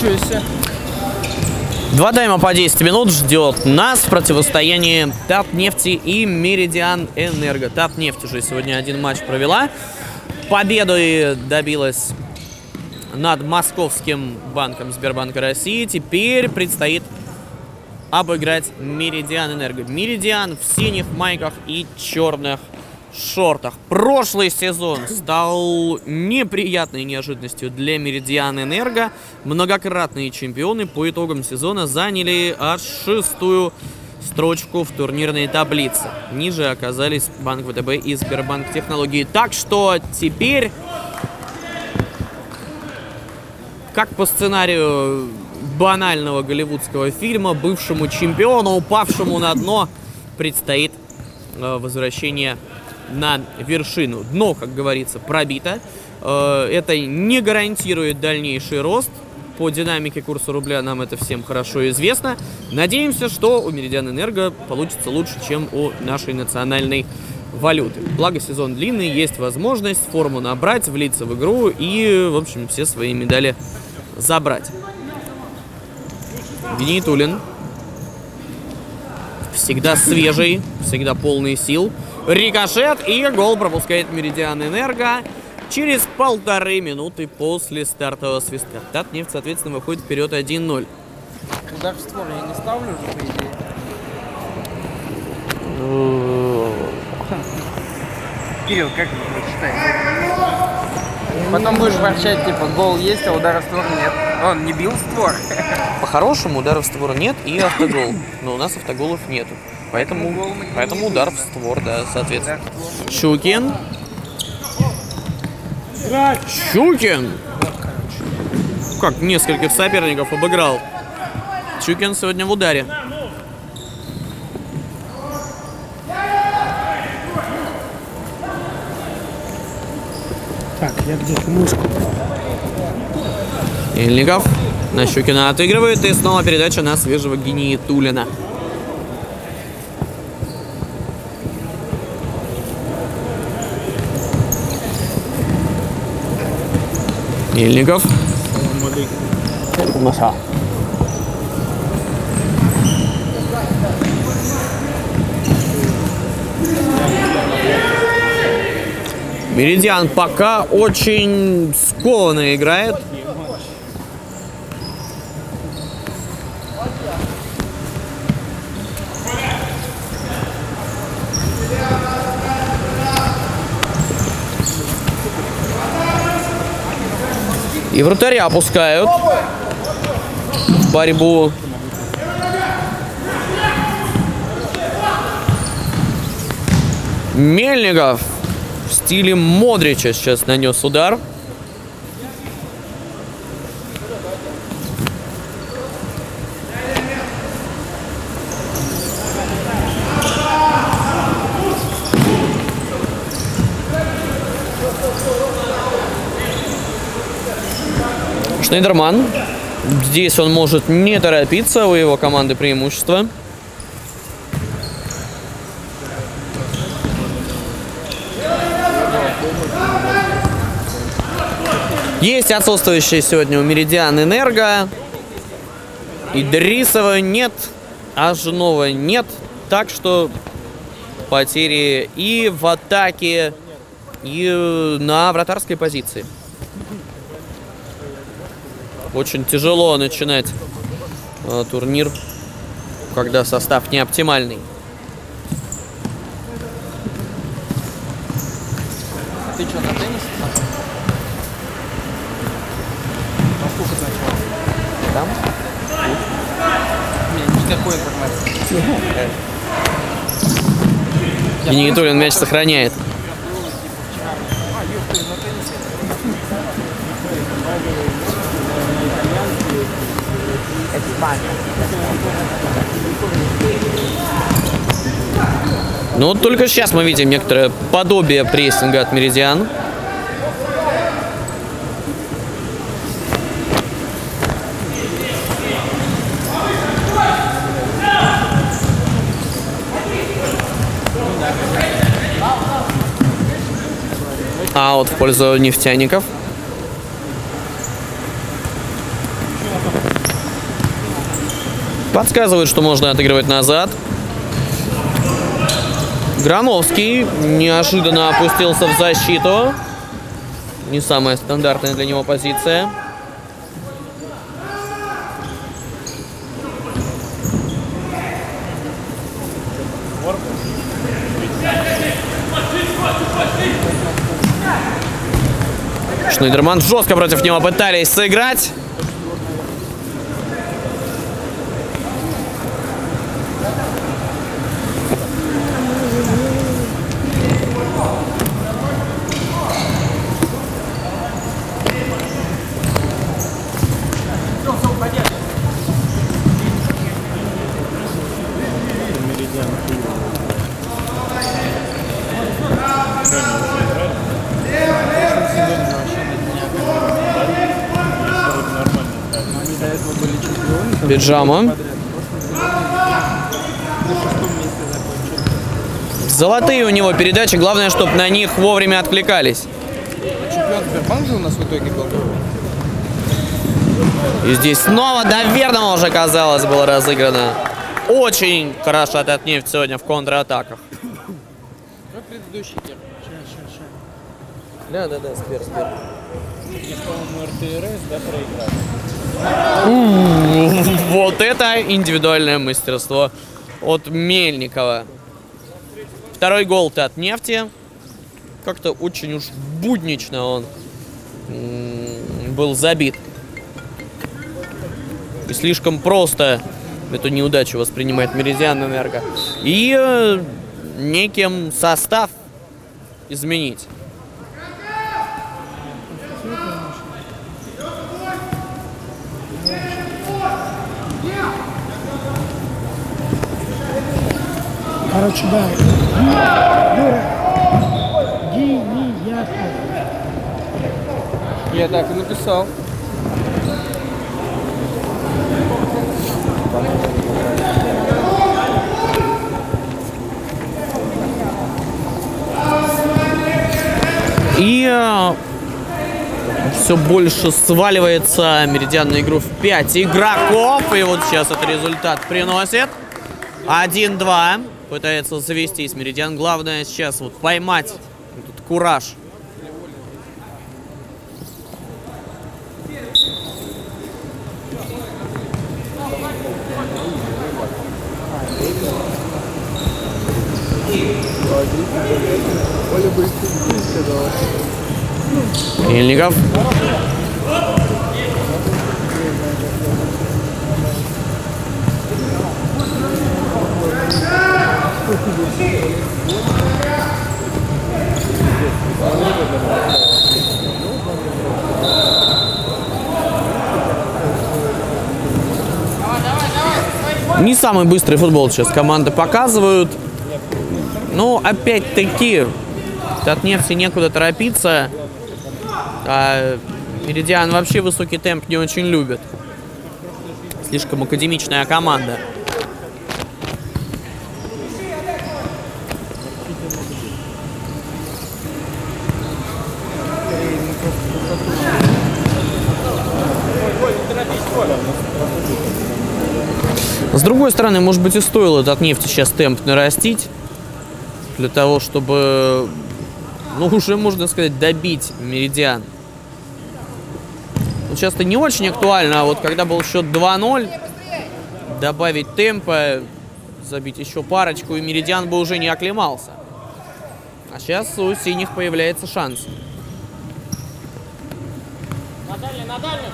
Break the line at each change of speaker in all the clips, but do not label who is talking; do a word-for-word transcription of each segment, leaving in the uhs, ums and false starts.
Ничего себе.
Два тайма по десять минут ждет нас в противостоянии Татнефти и Меридиан Энерго. Татнефть уже сегодня один матч провела. Победу и добилась над Московским банком Сбербанка России. Теперь предстоит обыграть Меридиан Энерго. Меридиан в синих майках и черных шортах. Прошлый сезон стал неприятной неожиданностью для Меридиан Энерго. Многократные чемпионы по итогам сезона заняли аж шестую строчку в турнирной таблице. Ниже оказались Банк ВТБ и Сбербанк Технологии. Так что теперь, как по сценарию банального голливудского фильма, бывшему чемпиону, упавшему на дно, предстоит э, возвращение на вершину. Дно, как говорится, пробито. Э, это не гарантирует дальнейший рост. По динамике курса рубля нам это всем хорошо известно. Надеемся, что у Меридиан Энерго получится лучше, чем у нашей национальной валюты. Благо сезон длинный, есть возможность форму набрать, влиться в игру и, в общем, все свои медали забрать. Гнейтулин. Всегда свежий, всегда полный сил. Рикошет, и гол пропускает Меридиан Энерго через полторы минуты после стартового свистка. Татнефть, соответственно, выходит вперед один ноль.
Удар в створ я не ставлю уже, по идее. Кирилл, как вы считаете? Потом будешь ворчать, типа, гол есть, а удара в створ нет. Он не бил в створ.
По-хорошему удара в створ нет и автогол. Но у нас автоголов нету. Поэтому, поэтому удар в створ, да, соответственно. Щукин. Щукин! Как нескольких соперников обыграл. Щукин сегодня в ударе.
Так, я где-то мышку.
Ильников на Щукина отыгрывает. И снова передача на свежего Гнейтулина. Ильников. Меридиан пока очень скованно играет. И вратаря опускают в борьбу. Мельников в стиле Модрича сейчас нанес удар. Шнейдерман. Здесь он может не торопиться, у его команды преимущество. Есть отсутствующие сегодня у Меридиан Энерго. Идрисова нет, Ажнова нет. Так что потери и в атаке, и на вратарской позиции. Очень тяжело начинать э, турнир, когда состав не оптимальный.
Ты что, на теннис? А сколько значит?
Там?
У меня никакой информации.
Гнейтулин мяч сохраняет. Ну вот только сейчас мы видим некоторое подобие прессинга от Меридиан. Аут в пользу нефтяников. Подсказывают, что можно отыгрывать назад. Грановский неожиданно опустился в защиту. Не самая стандартная для него позиция. Шнайдерман жестко против него пытались сыграть. Пиджама. Золотые у него передачи. Главное, чтобы на них вовремя откликались.
Чемпион Сбербанк же у нас в итоге был.
И здесь снова до верного уже, казалось, было разыграно. Очень хорошо от Татнефть сегодня в контратаках.
Как предыдущий тем?
Да, да, да, спер, спер.
По-моему, эр тэ эр эс, да, проиграли.
Вот это индивидуальное мастерство от Мельникова. Второй гол Татнефти. Как-то очень уж буднично он был забит. И слишком просто эту неудачу воспринимает Меридиан Энерго. И э, неким состав изменить.
Короче, да. Юра. Гениально.
Я так и написал.
И э, все больше сваливается Меридиан на игру в пять игроков. И вот сейчас этот результат приносит. один-два. Пытается завестись Меридиан. Главное сейчас вот поймать этот кураж. Мельников. Не самый быстрый футбол сейчас команды показывают. Но опять-таки Татнефти некуда торопиться. А Меридиан вообще высокий темп не очень любит. Слишком академичная команда. С другой стороны, может быть, и стоило Татнефти сейчас темп нарастить. Для того, чтобы, ну, уже, можно сказать, добить Меридиан. Ну, часто не очень актуально, а вот когда был счет два-ноль, добавить темпа, забить еще парочку, и Меридиан бы уже не оклемался. А сейчас у синих появляется шанс.
На дальний, на дальний.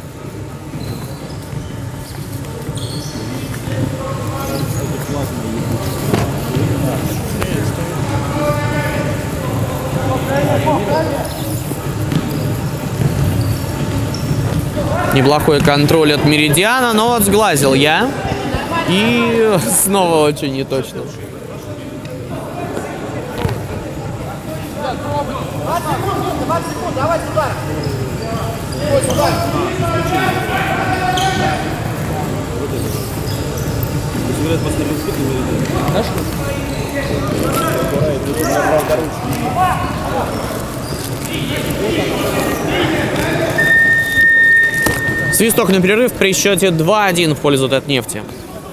Неплохой контроль от Меридиана, но вот сглазил я. И снова очень неточно. Свисток на перерыв при счете два-один в пользу Татнефти.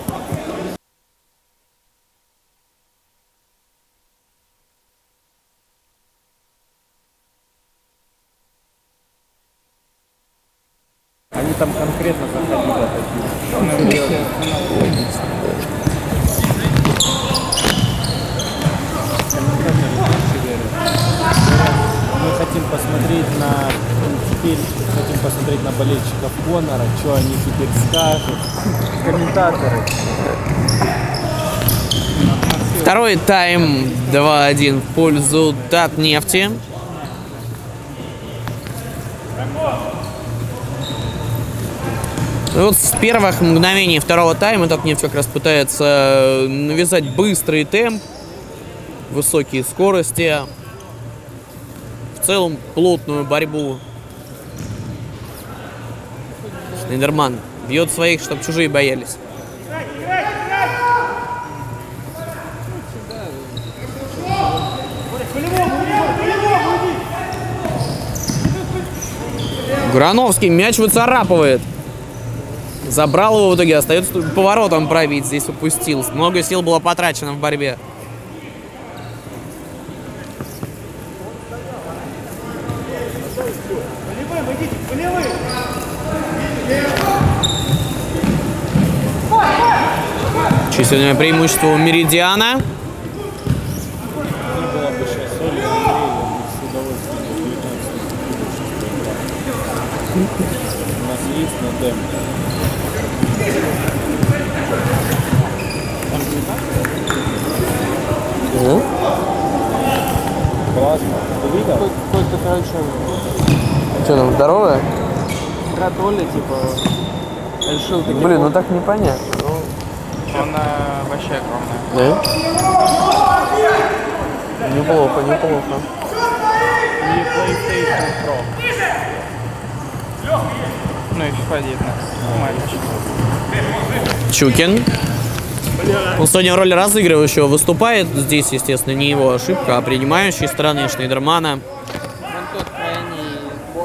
Мы хотим посмотреть на... Теперь хотим посмотреть на болельщиков Конора, что они теперь скажут. Комментаторы.
Второй тайм два один в пользу Татнефти. Вот с первых мгновений второго тайма Татнефть как раз пытается навязать быстрый темп, высокие скорости, в целом плотную борьбу. Шнейдерман бьет своих, чтобы чужие боялись. Грановский мяч выцарапывает. Забрал его в итоге, остается поворотом пробить. Здесь упустил. Много сил было потрачено в борьбе. Численное преимущество у Меридиана.
У нас есть на демо.
Ну?
Классно. Ты видел?
Какой-то, короче,
Что там, здоровая?
Тратоли, типа, решил таки...
Блин, ну так непонятно.
Она вообще огромная.
Да? Неплохо, неплохо.
И PlayStation Pro. Ну и FIFA одиннадцать.
Чукин. Он сегодня в роли разыгрывающего выступает. Здесь, естественно, не его ошибка, а принимающей стороны Шнейдермана.
Вон тот крайний бот.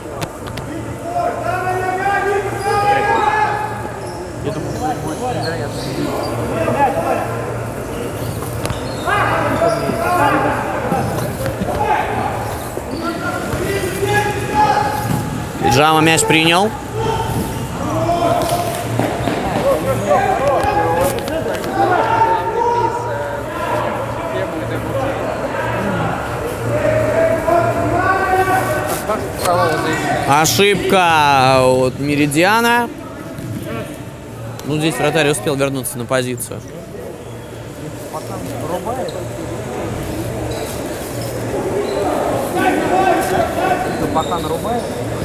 Я думаю, будет невероятно.
Джама мяч принял. Ошибка от Меридиана. Ну, здесь вратарь успел вернуться на позицию.
Пока нарубает.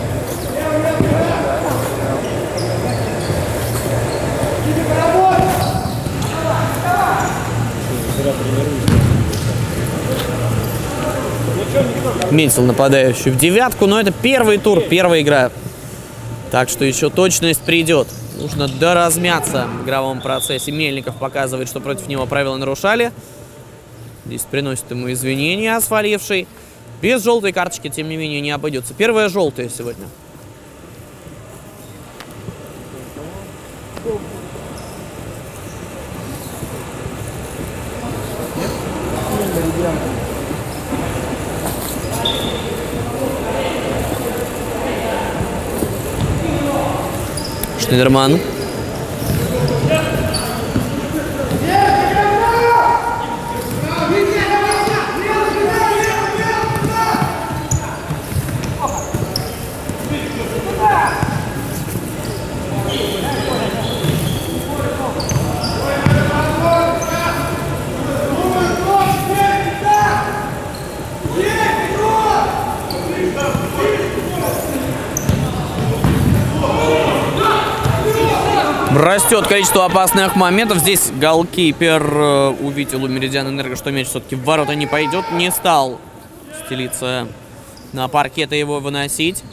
Метил нападающий в девятку, но это первый тур, первая игра. Так что еще точность придет. Нужно доразмяться в игровом процессе. Мельников показывает, что против него правила нарушали. Здесь приносит ему извинения осваливший. Без желтой карточки, тем не менее, не обойдется. Первая желтая сегодня. Шнейдерман. Растет количество опасных моментов. Здесь голкипер э, увидел у Меридиан Энерго, что мяч все-таки в ворота не пойдет. Не стал стелиться на паркет и его выносить.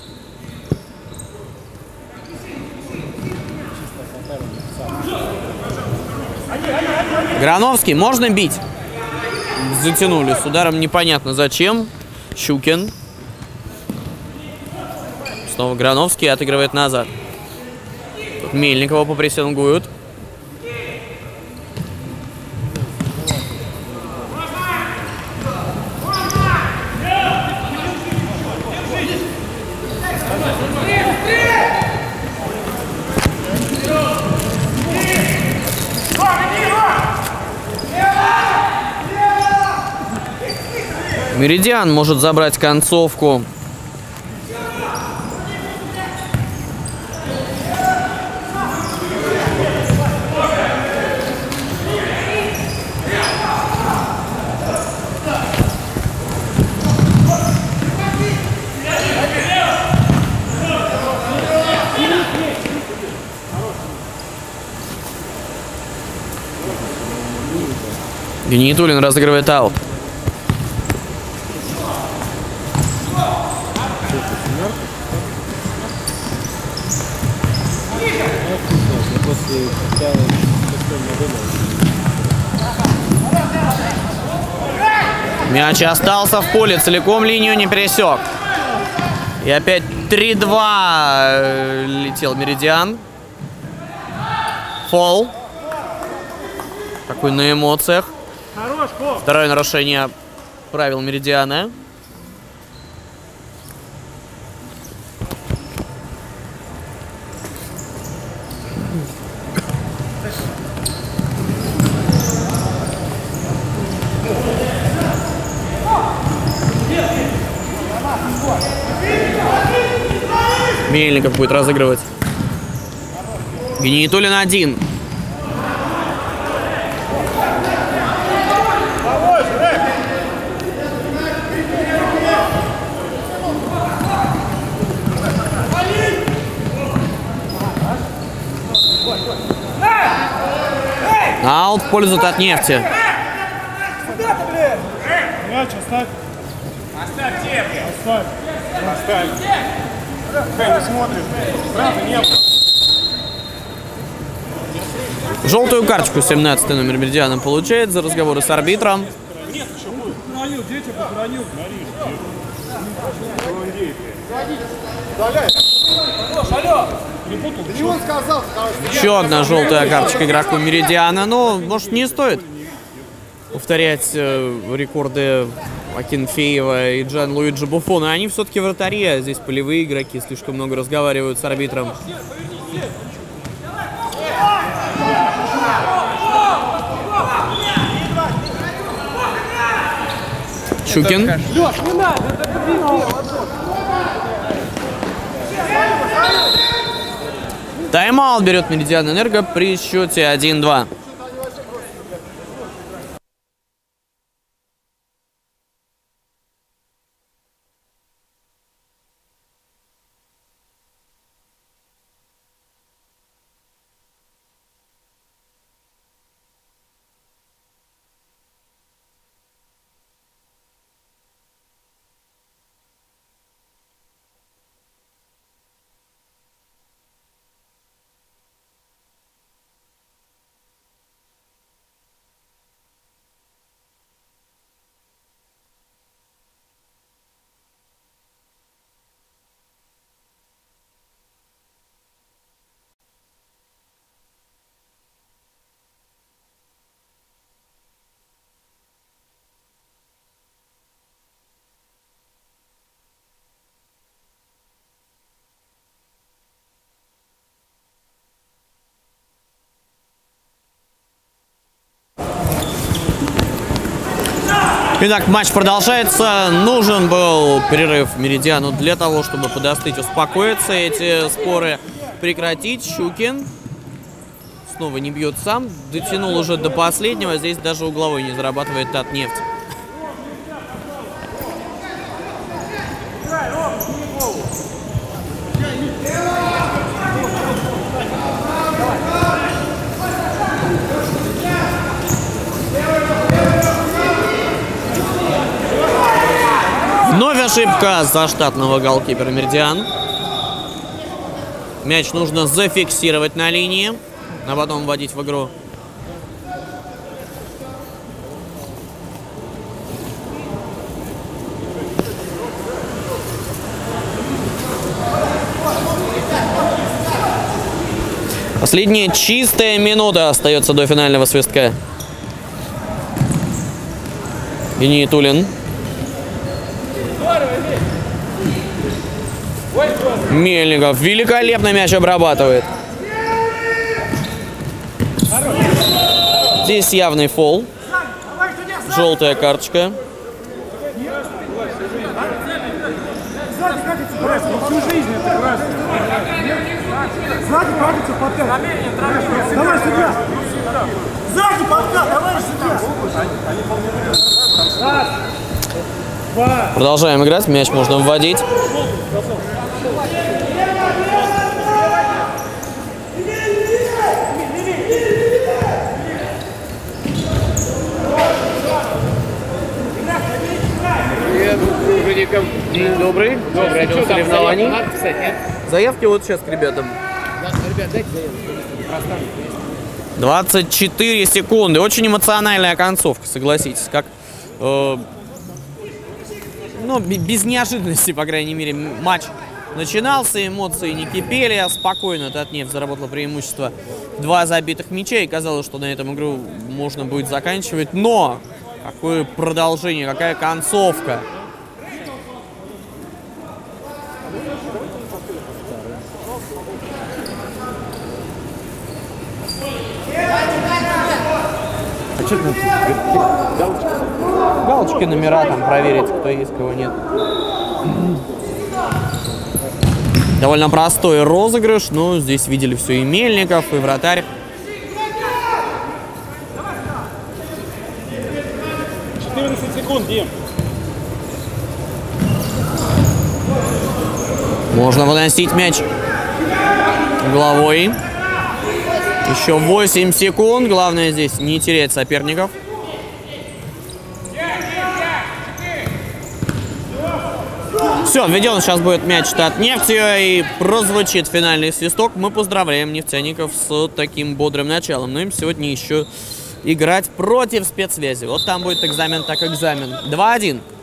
Грановский, можно бить? Затянули с ударом, непонятно зачем. Щукин. Снова Грановский отыгрывает назад. Мельникова попрессингуют. Меридиан может забрать концовку. Генитулин разыгрывает аут. Мяч остался в поле, целиком линию не пересек. И опять три-два летел Меридиан. Фол. Такой на эмоциях. Второе нарушение правил Меридиана. Мельников будет разыгрывать. Генитулин один. Аут в пользу Татнефти.
Мяч оставь.
Оставь тебе.
Оставь. Оставь. Хай, не смотришь. Правда, не было.
Желтую карточку семнадцатый номер Меридиана получает за разговоры с арбитром.
Нет, еще будет. Похоронил, дети похоронил.
Еще одна желтая карточка игроку Меридиана. Но, может, не стоит повторять э, рекорды Акинфеева и Джан Луиджи Буффона. Они все-таки вратари, а здесь полевые игроки слишком много разговаривают с арбитром. Щукин. Тайм-аут берет Меридиан Энерго при счете один-два. Итак, матч продолжается. Нужен был перерыв Меридиану для того, чтобы подостыть, успокоиться, эти споры прекратить. Щукин снова не бьет сам. Дотянул уже до последнего. Здесь даже угловой не зарабатывает Татнефть. Вновь ошибка заштатного голкипера Меридиан. Мяч нужно зафиксировать на линии, а потом вводить в игру. Последняя чистая минута остается до финального свистка. Генитулин. Мельников великолепно мяч обрабатывает. Здесь явный фол. Желтая карточка.
Вась, ну всю жизнь это красный. Сзади падается подкат. Давай сюда. Сзади подкат, давай сюда. Раз, два.
Продолжаем играть, мяч можно вводить. День добрый. Добрый. Отдел соревнований. Заявки вот сейчас к ребятам. двадцать четыре секунды. Очень эмоциональная концовка, согласитесь. Как, э, ну, без неожиданности, по крайней мере, матч начинался, эмоции не кипели, а спокойно Татнефть заработала преимущество. Два забитых мячей. Казалось, что на этом игру можно будет заканчивать. Но какое продолжение, какая концовка. Галочки, номера там проверить, кто есть, кого нет. Довольно простой розыгрыш, но здесь видели все и Мельников, и вратарь.
четырнадцать секунд, Дим.
Можно выносить мяч головой. Еще восемь секунд. Главное здесь не терять соперников. Все, введен сейчас будет мяч Татнефтью, и прозвучит финальный свисток. Мы поздравляем нефтяников с таким бодрым началом. Но им сегодня еще играть против спецсвязи. Вот там будет экзамен так экзамен. два один.